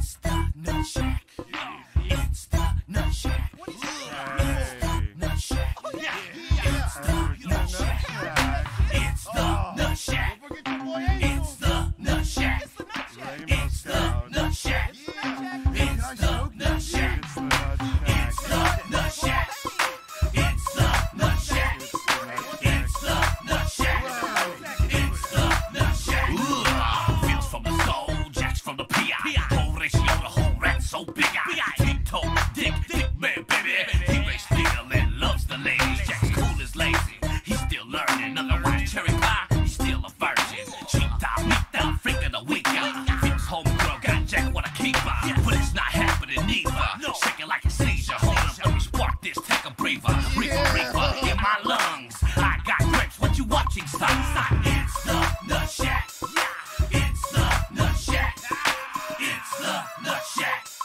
It's the Nutshack. It's the Nutshack. It's the Nutshack. It's the Nutshack. It's the Nutshack. It's the Nutshack. It's the Nutshack. It's the Nutshack. It's the Nutshack. It's the Nutshack. It's the Nutshack. It's the Nutshack. Feels from the soul, jacks from the PI. Whole ratio, the whole rat so big. Tiptoe, dick man, baby. He raised still and loves the ladies. Jack's cool as lazy. He's still learning. Otherwise, cherry pie, he's still a virgin. Cheap down, meat down, freak of the week. Feels homegirl, got Jack what a keeper. But it's not happening neither. Shaking like a seizure. Hold up, let me spark this, take a breather. Reaper, in my lungs. I got grapes, what you watching, son? It's the Nutshack. It's the Nutshack. It's the Nutshack.